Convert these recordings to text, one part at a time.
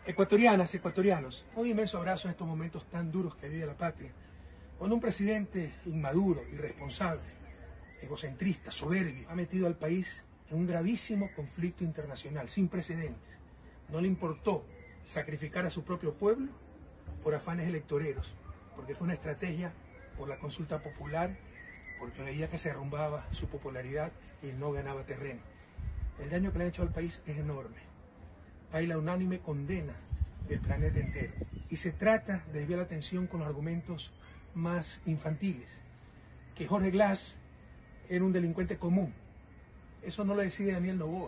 Ecuatorianas, ecuatorianos, un inmenso abrazo en estos momentos tan duros que vive la patria. Cuando un presidente inmaduro, irresponsable, egocentrista, soberbio, ha metido al país en un gravísimo conflicto internacional sin precedentes. No le importó sacrificar a su propio pueblo por afanes electoreros, porque fue una estrategia por la consulta popular, porque veía que se derrumbaba su popularidad y no ganaba terreno. El daño que le ha hecho al país es enorme. Hay la unánime condena del planeta entero. Y se trata de desviar la atención con los argumentos más infantiles. Que Jorge Glass era un delincuente común. Eso no lo decide Daniel Noboa.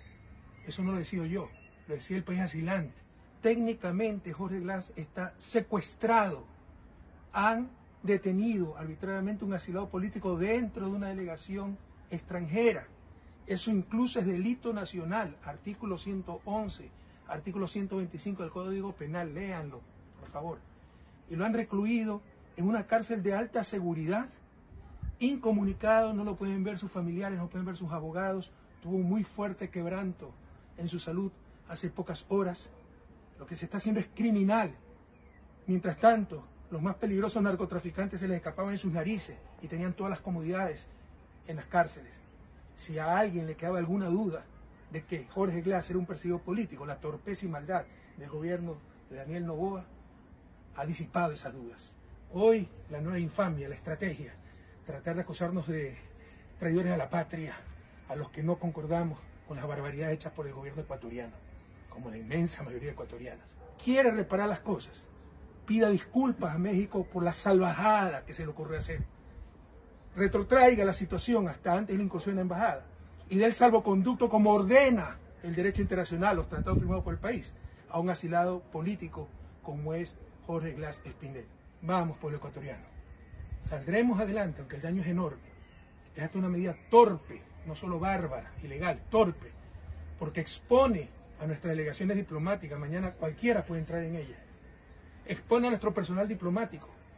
Eso no lo decido yo. Lo decide el país asilante. Técnicamente Jorge Glass está secuestrado. Han detenido arbitrariamente un asilado político dentro de una delegación extranjera. Eso incluso es delito nacional, artículo 111, artículo 125 del Código Penal, léanlo, por favor. Y lo han recluido en una cárcel de alta seguridad, incomunicado, no lo pueden ver sus familiares, no pueden ver sus abogados, tuvo un muy fuerte quebranto en su salud hace pocas horas. Lo que se está haciendo es criminal. Mientras tanto, los más peligrosos narcotraficantes se les escapaban en sus narices y tenían todas las comodidades en las cárceles. Si a alguien le quedaba alguna duda de que Jorge Glass era un perseguido político, la torpeza y maldad del gobierno de Daniel Noboa ha disipado esas dudas. Hoy la nueva infamia, la estrategia, tratar de acusarnos de traidores a la patria, a los que no concordamos con las barbaridades hechas por el gobierno ecuatoriano, como la inmensa mayoría de ecuatorianos. Quiere reparar las cosas, pida disculpas a México por la salvajada que se le ocurrió hacer. Retrotraiga la situación hasta antes de la incursión en la embajada y dé el salvoconducto como ordena el derecho internacional, los tratados firmados por el país, a un asilado político como es Jorge Glass Espinel. Vamos, pueblo ecuatoriano. Saldremos adelante, aunque el daño es enorme. Es hasta una medida torpe, no solo bárbara, ilegal, torpe, porque expone a nuestras delegaciones diplomáticas. Mañana cualquiera puede entrar en ellas. Expone a nuestro personal diplomático